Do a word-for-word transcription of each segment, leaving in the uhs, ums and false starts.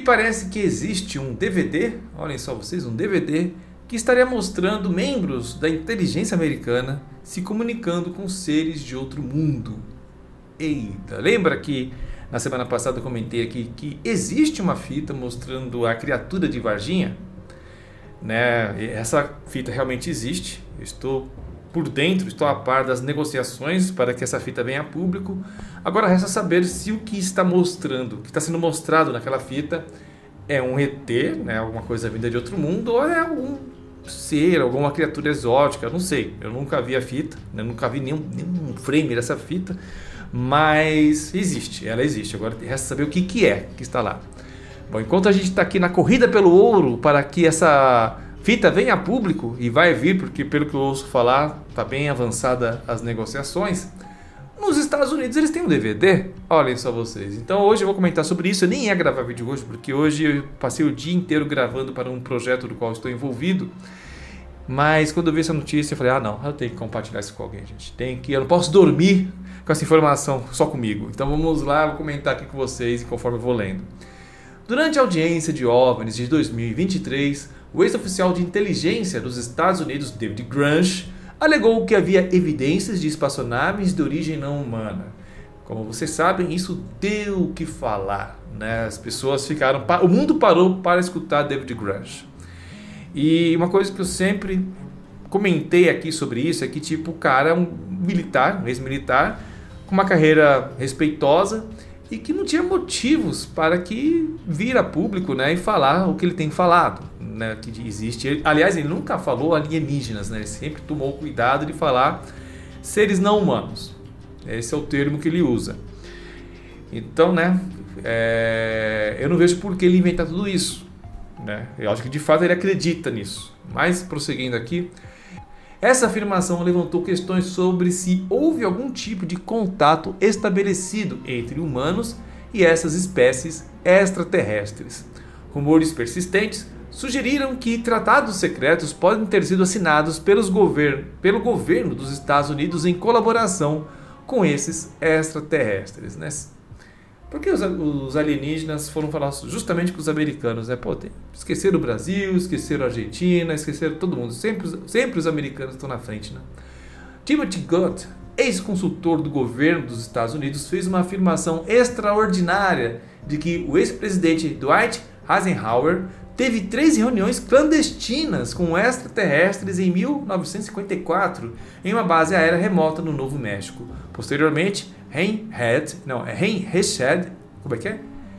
parece que existe um D V D, olhem só vocês, um D V D, que estaria mostrando membros da inteligência americana se comunicando com seres de outro mundo. Eita, lembra que na semana passada eu comentei aqui que existe uma fita mostrando a criatura de Varginha? Né? Essa fita realmente existe, eu estou por dentro, estou a par das negociações para que essa fita venha a público. Agora resta saber se o que está mostrando, o que está sendo mostrado naquela fita é um E T, né, alguma coisa vinda de outro mundo, ou é algum ser, alguma criatura exótica, eu não sei. Eu nunca vi a fita, né, nunca vi nenhum, nenhum frame dessa fita, mas existe, ela existe. Agora resta saber o que, que é que está lá. Bom, enquanto a gente está aqui na corrida pelo ouro para que essa fita venha a público, e vai vir, porque pelo que eu ouço falar, está bem avançada as negociações, nos Estados Unidos eles têm um D V D, olhem só vocês. Então hoje eu vou comentar sobre isso, eu nem ia gravar vídeo hoje, porque hoje eu passei o dia inteiro gravando para um projeto do qual estou envolvido, mas quando eu vi essa notícia eu falei, ah não, eu tenho que compartilhar isso com alguém, gente, tem que, eu não posso dormir com essa informação só comigo. Então vamos lá, vou comentar aqui com vocês conforme eu vou lendo. Durante a audiência de OVNIs de dois mil e vinte e três, o ex-oficial de inteligência dos Estados Unidos, David Grush, alegou que havia evidências de espaçonaves de origem não humana. Como vocês sabem, isso deu o que falar, né? As pessoas ficaram... O mundo parou para escutar David Grush. E uma coisa que eu sempre comentei aqui sobre isso é que tipo, o cara é um militar, um ex-militar, com uma carreira respeitosa, e que não tinha motivos para que vir a público, né, e falar o que ele tem falado, né, que existe. Ele, aliás, ele nunca falou alienígenas, né, ele sempre tomou cuidado de falar seres não humanos. Esse é o termo que ele usa. Então, né, é, eu não vejo por que ele inventar tudo isso, né. Eu acho que de fato ele acredita nisso. Mas, prosseguindo aqui, essa afirmação levantou questões sobre se houve algum tipo de contato estabelecido entre humanos e essas espécies extraterrestres. Rumores persistentes sugeriram que tratados secretos podem ter sido assinados pelos govern- pelo governo dos Estados Unidos em colaboração com esses extraterrestres, né? Porque os, os alienígenas foram falar justamente com os americanos, né? Pô, tem, esqueceram o Brasil, esqueceram a Argentina, esqueceram todo mundo. Sempre, sempre os americanos estão na frente, né? Timothy Gott, ex-consultor do governo dos Estados Unidos, fez uma afirmação extraordinária de que o ex-presidente Dwight Eisenhower teve três reuniões clandestinas com extraterrestres em mil novecentos e cinquenta e quatro em uma base aérea remota no Novo México. Posteriormente, Hein Head, não, é Hein Heshed, como é que é?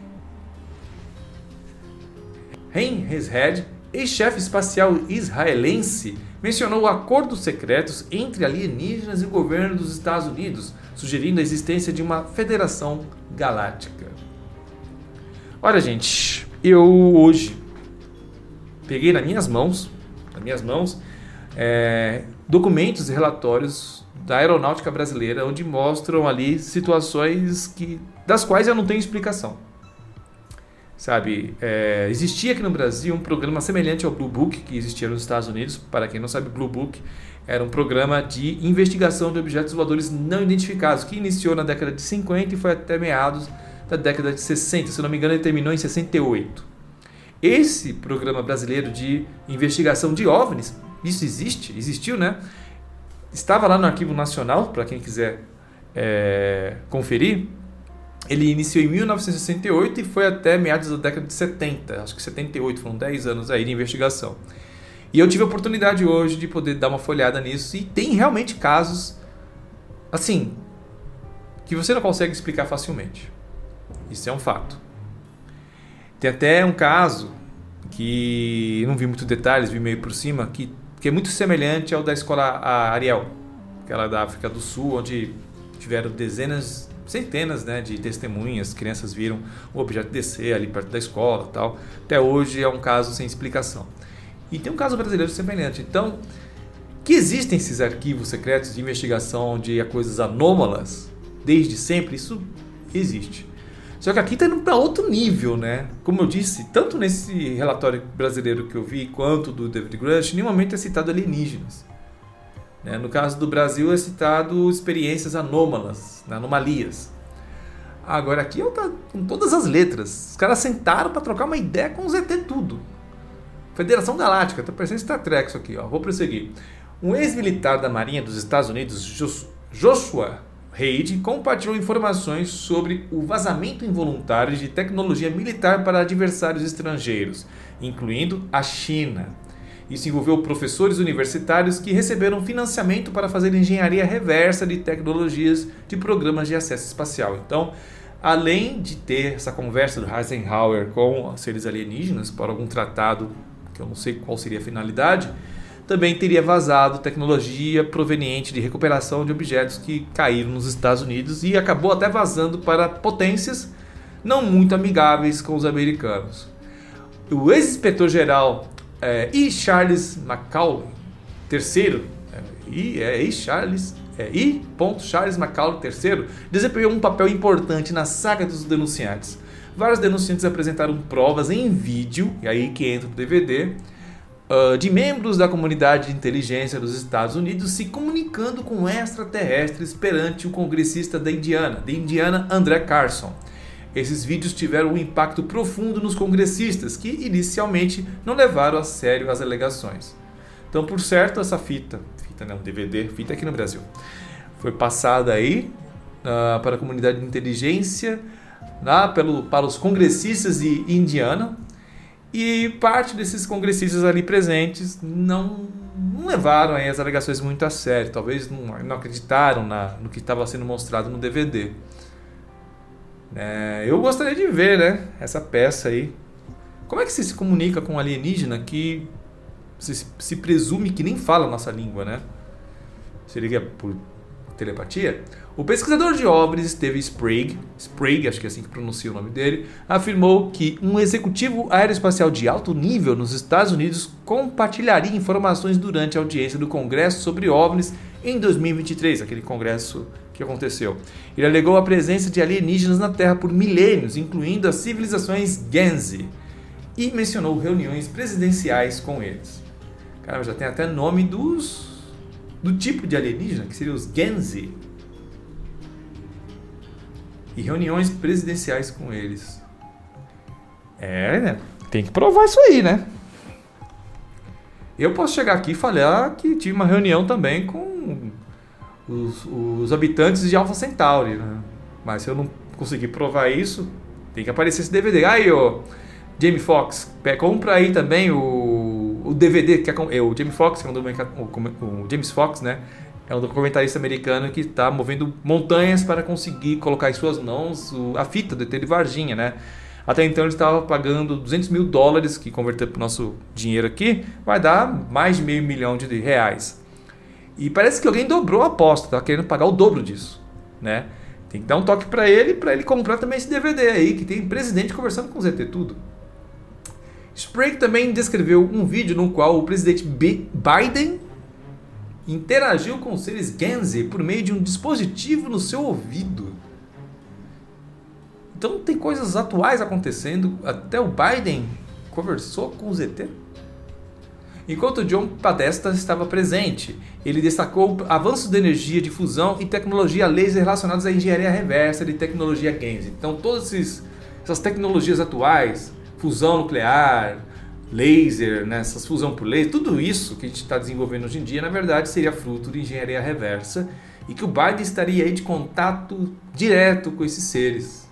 Hein Heshed, ex-chefe espacial israelense, mencionou acordos secretos entre alienígenas e o governo dos Estados Unidos, sugerindo a existência de uma federação galáctica. Olha, gente, eu hoje peguei nas minhas mãos, nas minhas mãos, é, documentos e relatórios da aeronáutica brasileira, onde mostram ali situações que, das quais eu não tenho explicação. Sabe, é, existia aqui no Brasil um programa semelhante ao Blue Book, que existia nos Estados Unidos. Para quem não sabe, Blue Book era um programa de investigação de objetos voadores não identificados, que iniciou na década de cinquenta e foi até meados da década de sessenta. Se não me engano, ele terminou em sessenta e oito. Esse programa brasileiro de investigação de OVNIs, isso existe, existiu, né? Estava lá no Arquivo Nacional, para quem quiser é, conferir. Ele iniciou em mil novecentos e sessenta e oito e foi até meados da década de setenta, acho que setenta e oito, foram dez anos aí de investigação. E eu tive a oportunidade hoje de poder dar uma folhada nisso, e tem realmente casos, assim, que você não consegue explicar facilmente. Isso é um fato. Tem até um caso que eu não vi muitos detalhes, vi meio por cima, que que é muito semelhante ao da escola Ariel, aquela da África do Sul, onde tiveram dezenas, centenas, né, de testemunhas, crianças viram o objeto descer ali perto da escola, tal. Até hoje é um caso sem explicação. E tem um caso brasileiro semelhante. Então, que existem esses arquivos secretos de investigação de coisas anômalas, desde sempre, isso existe. Só que aqui está indo para outro nível, né? Como eu disse, tanto nesse relatório brasileiro que eu vi, quanto do David Grush, em nenhum momento é citado alienígenas. Né? No caso do Brasil é citado experiências anômalas, anomalias. Agora aqui eu tá com todas as letras. Os caras sentaram para trocar uma ideia com os E T tudo. Federação Galáctica, tá parecendo Star Trek isso aqui, ó. Vou prosseguir. Um ex-militar da Marinha dos Estados Unidos, Joshua Reid, compartilhou informações sobre o vazamento involuntário de tecnologia militar para adversários estrangeiros, incluindo a China. Isso envolveu professores universitários que receberam financiamento para fazer engenharia reversa de tecnologias de programas de acesso espacial. Então, além de ter essa conversa do Eisenhower com seres alienígenas para algum tratado, que eu não sei qual seria a finalidade, também teria vazado tecnologia proveniente de recuperação de objetos que caíram nos Estados Unidos e acabou até vazando para potências não muito amigáveis com os americanos. O ex-inspetor-geral é, E. Charles Macaulay terceiro, é, E. É, E. Charles, é, E. Charles Macaulay terceiro, desempenhou um papel importante na saga dos denunciantes. Vários denunciantes apresentaram provas em vídeo, e aí que entra o D V D, uh, de membros da comunidade de inteligência dos Estados Unidos se comunicando com extraterrestres perante o congressista da Indiana, de Indiana, André Carson. Esses vídeos tiveram um impacto profundo nos congressistas, que inicialmente não levaram a sério as alegações. Então, por certo, essa fita, fita não, D V D, fita aqui no Brasil, foi passada aí uh, para a comunidade de inteligência, lá pelo, para os congressistas de Indiana, e parte desses congressistas ali presentes não, não levaram aí as alegações muito a sério, talvez não, não acreditaram na, no que estava sendo mostrado no D V D. É, eu gostaria de ver, né, essa peça aí. Como é que você se comunica com um alienígena que se, se presume que nem fala a nossa língua, né? Seria por telepatia? O pesquisador de OVNIs Steve Sprague, Sprague, acho que é assim que pronuncia o nome dele, afirmou que um executivo aeroespacial de alto nível nos Estados Unidos compartilharia informações durante a audiência do Congresso sobre OVNIs em dois mil e vinte e três, aquele congresso que aconteceu. Ele alegou a presença de alienígenas na Terra por milênios, incluindo as civilizações Genzi, e mencionou reuniões presidenciais com eles. Cara, já tem até nome dos do tipo de alienígena, que seriam os Genzi. E reuniões presidenciais com eles. É, né? Tem que provar isso aí, né? Eu posso chegar aqui e falar que tive uma reunião também com os, os habitantes de Alpha Centauri, né? Mas se eu não conseguir provar isso, tem que aparecer esse D V D. Aí, ó, Jamie Foxx, compra aí também o, o D V D, que é, é o Jamie Foxx, que é um do, o, o James Fox, né? É um documentarista americano que está movendo montanhas para conseguir colocar em suas mãos a fita do E T de Varginha, né? Até então ele estava pagando duzentos mil dólares, que converter para o nosso dinheiro aqui, vai dar mais de meio milhão de reais. E parece que alguém dobrou a aposta, está querendo pagar o dobro disso, né? Tem que dar um toque para ele, para ele comprar também esse D V D aí, que tem presidente conversando com os E T tudo. Sprague também descreveu um vídeo no qual o presidente Biden interagiu com os seres Genzi por meio de um dispositivo no seu ouvido. Então tem coisas atuais acontecendo. Até o Biden conversou com os E T. Enquanto John Podesta estava presente, ele destacou avanços de energia de fusão e tecnologia laser relacionados à engenharia reversa de tecnologia Genzi. Então todas esses, essas tecnologias atuais, fusão nuclear, laser, né, essa fusão por laser, tudo isso que a gente está desenvolvendo hoje em dia, na verdade, seria fruto de engenharia reversa e que o Biden estaria aí de contato direto com esses seres.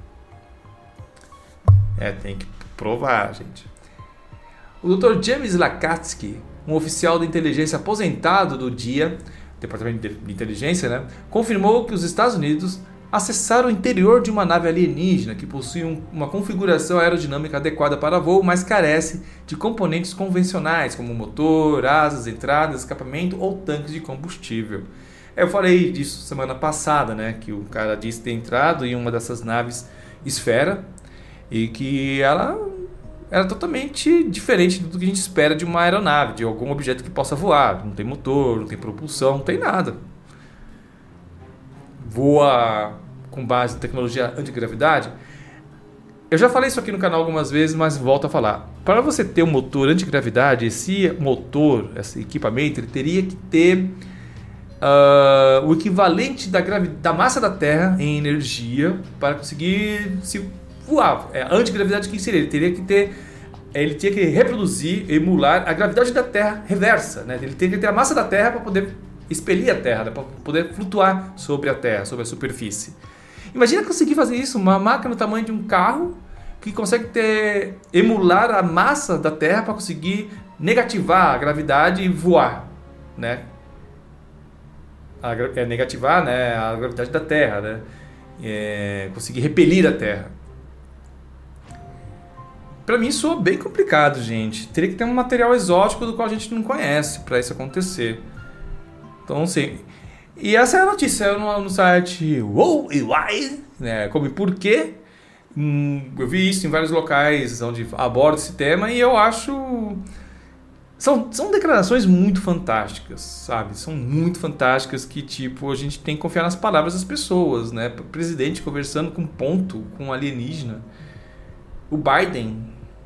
É, tem que provar, gente. O doutor James Lakatsky, um oficial de inteligência aposentado do D I A, Departamento de Inteligência, né, confirmou que os Estados Unidos acessaram o interior de uma nave alienígena que possui um, uma configuração aerodinâmica adequada para voo, mas carece de componentes convencionais, como motor, asas, entradas, escapamento ou tanques de combustível. Eu falei disso semana passada, né, que o cara disse ter entrado em uma dessas naves esfera e que ela era totalmente diferente do que a gente espera de uma aeronave, de algum objeto que possa voar. Não tem motor, não tem propulsão, não tem nada. Voa com base em tecnologia antigravidade. Eu já falei isso aqui no canal algumas vezes, mas volto a falar. Para você ter um motor antigravidade, esse motor, esse equipamento, ele teria que ter uh, o equivalente da, gravi da massa da Terra em energia para conseguir se voar. É, a antigravidade que seria? Ele teria que ter, ele tinha que reproduzir, emular a gravidade da Terra reversa, né? Ele teria que ter a massa da Terra para poder expelir a Terra, né? Para poder flutuar sobre a Terra, sobre a superfície. Imagina conseguir fazer isso, uma máquina do tamanho de um carro que consegue ter, emular a massa da Terra para conseguir negativar a gravidade e voar, né? A, é, negativar, né, a gravidade da Terra, né? É, conseguir repelir a Terra. Para mim soa bem complicado, gente. Teria que ter um material exótico do qual a gente não conhece para isso acontecer. Então, sim. E essa é a notícia no, no site Wow e Why, né? Como e por quê. Hum, eu vi isso em vários locais onde aborda esse tema e eu acho... São, são declarações muito fantásticas, sabe? São muito fantásticas que, tipo, a gente tem que confiar nas palavras das pessoas, né? O presidente conversando com ponto, com um alienígena. O Biden,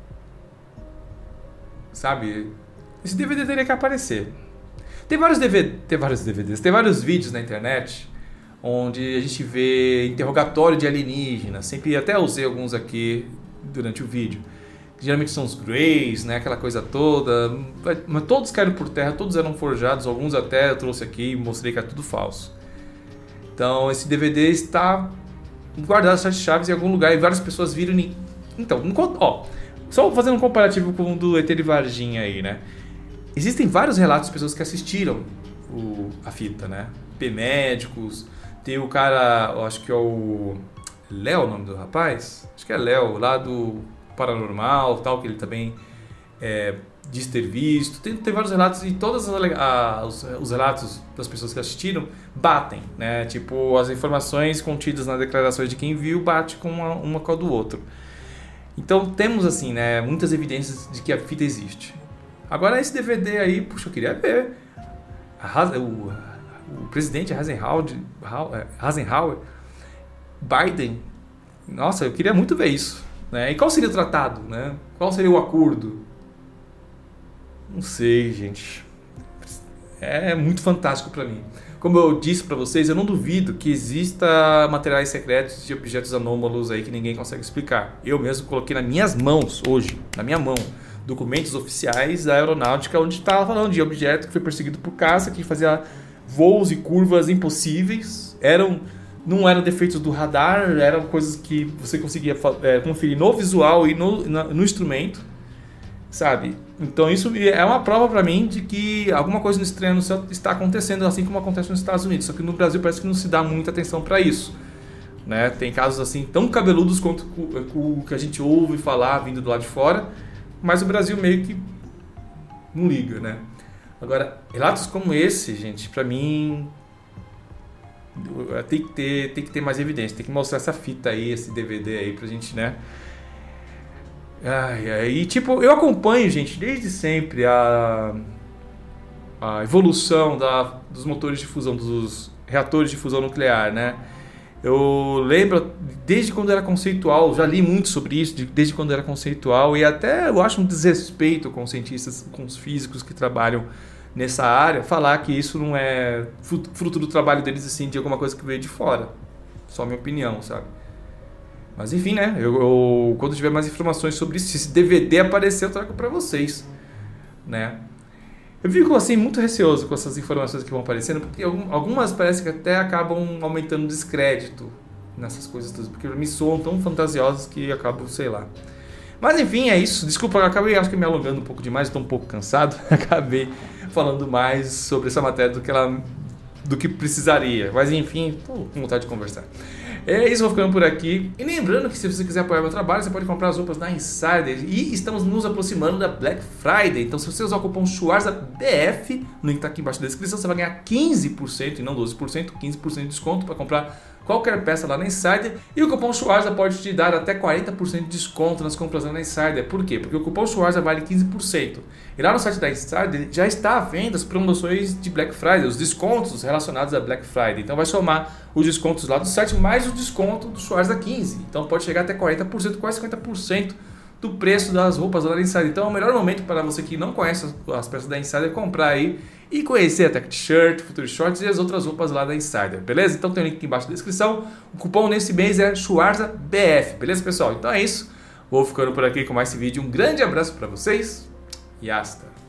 sabe? Esse D V D teria que aparecer. Tem vários D V Ds, tem vários D V Ds, tem vários vídeos na internet onde a gente vê interrogatório de alienígena. Sempre até usei alguns aqui durante o vídeo. Geralmente são os Greys, né? Aquela coisa toda. Mas todos caíram por terra, todos eram forjados. Alguns até eu trouxe aqui e mostrei que é tudo falso. Então esse D V D está guardado as chaves em algum lugar e várias pessoas viram. E... Então, ó, só fazendo um comparativo com o do E T de Varginha aí, né? Existem vários relatos de pessoas que assistiram o, a fita, né? P médicos, tem o cara, eu acho que é o Léo, o nome do rapaz? Acho que é Léo, lá do Paranormal, tal, que ele também é, diz ter visto. Tem, tem vários relatos e todos os, os relatos das pessoas que assistiram batem, né? Tipo, as informações contidas nas declarações de quem viu bate com uma, uma com a do outro. Então temos assim, né, muitas evidências de que a fita existe. Agora esse D V D aí, puxa, eu queria ver. O, o presidente Eisenhower, Eisenhower, Biden, nossa, eu queria muito ver isso, né? E qual seria o tratado, né? Qual seria o acordo? Não sei, gente. É muito fantástico para mim. Como eu disse para vocês, eu não duvido que exista materiais secretos de objetos anômalos aí que ninguém consegue explicar. Eu mesmo coloquei nas minhas mãos hoje, na minha mão, documentos oficiais da aeronáutica onde estava falando de objeto que foi perseguido por caça, que fazia voos e curvas impossíveis. Eram, não eram defeitos do radar, eram coisas que você conseguia é, conferir no visual e no, na, no instrumento, sabe? Então isso é uma prova para mim de que alguma coisa estranha no céu está acontecendo, assim como acontece nos Estados Unidos. Só que no Brasil parece que não se dá muita atenção para isso, né? Tem casos assim tão cabeludos quanto o que a gente ouve falar vindo do lado de fora, mas o Brasil meio que não liga, né? Agora, relatos como esse, gente, pra mim tem que ter, tem que ter mais evidência, tem que mostrar essa fita aí, esse D V D aí pra gente, né? Ai, ai, e tipo, eu acompanho, gente, desde sempre a, a evolução da, dos motores de fusão, dos reatores de fusão nuclear, né? Eu lembro, desde quando era conceitual, já li muito sobre isso, desde quando era conceitual, e até eu acho um desrespeito com os cientistas, com os físicos que trabalham nessa área, falar que isso não é fruto do trabalho deles, assim, de alguma coisa que veio de fora. Só minha opinião, sabe? Mas enfim, né? Eu, eu, quando tiver mais informações sobre isso, se esse D V D aparecer, eu trago pra vocês, né? Eu fico assim muito receoso com essas informações que vão aparecendo, porque algumas parece que até acabam aumentando o descrédito nessas coisas todas, porque me soam tão fantasiosas que acabo, sei lá. Mas enfim, é isso. Desculpa, eu acabei acho que me alongando um pouco demais, estou um pouco cansado. Acabei falando mais sobre essa matéria do que ela, do que precisaria. Mas enfim, estou com vontade de conversar. É isso, vou ficando por aqui. E lembrando que se você quiser apoiar meu trabalho, você pode comprar as roupas da Insider. E estamos nos aproximando da Black Friday. Então, se você usar o cupom SCHWARZABF, no link está aqui embaixo da descrição, você vai ganhar quinze por cento e não doze por cento, quinze por cento de desconto para comprar qualquer peça lá na Insider. E o cupom SCHWARZA pode te dar até quarenta por cento de desconto nas compras lá na Insider. Por quê? Porque o cupom SCHWARZA vale quinze por cento. E lá no site da Insider já está à venda as promoções de Black Friday, os descontos relacionados a Black Friday. Então vai somar os descontos lá do site mais o desconto do SCHWARZA quinze. Então pode chegar até quarenta por cento, quase cinquenta por cento do preço das roupas lá da Insider. Então é o melhor momento para você que não conhece as peças da Insider comprar aí e conhecer a Tech T-shirt, Future Shorts e as outras roupas lá da Insider, beleza? Então tem o link aqui embaixo na descrição. O cupom nesse mês é Schwarza B F, beleza, pessoal? Então é isso. Vou ficando por aqui com mais esse vídeo. Um grande abraço para vocês e hasta!